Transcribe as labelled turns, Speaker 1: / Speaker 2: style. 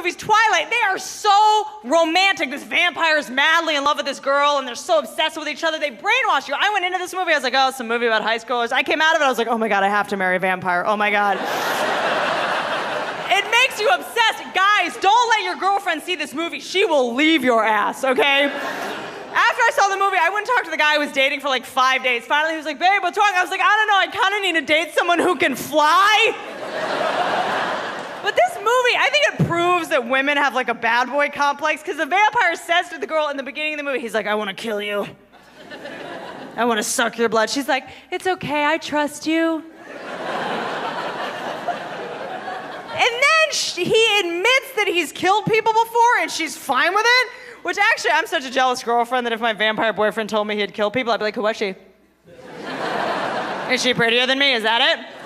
Speaker 1: movies, Twilight, they are so romantic. This vampire is madly in love with this girl, and they're so obsessed with each other. They brainwash you. I went into this movie, I was like, oh, it's a movie about high schoolers. I came out of it, I was like, oh my God, I have to marry a vampire. Oh my God. It makes you obsessed. Guys, don't let your girlfriend see this movie. She will leave your ass, okay? After I saw the movie, I went and talked to the guy I was dating for like 5 days. Finally, he was like, babe, what's wrong? I was like, I don't know, I kind of need to date someone who can fly. But this movie, I think it proves that women have like a bad boy complex, because the vampire says to the girl in the beginning of the movie, he's like, I want to kill you. I want to suck your blood. She's like, it's okay, I trust you. And then he admits that he's killed people before, and she's fine with it. Which actually, I'm such a jealous girlfriend that if my vampire boyfriend told me he'd kill people, I'd be like, who was she? Is she prettier than me? Is that it?